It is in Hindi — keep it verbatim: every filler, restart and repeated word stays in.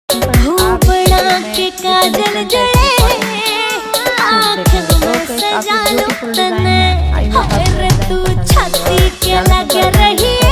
बड़ा के काजल जड़े आँख में सजा लो तने, हाय रे तू छाती के लगे रही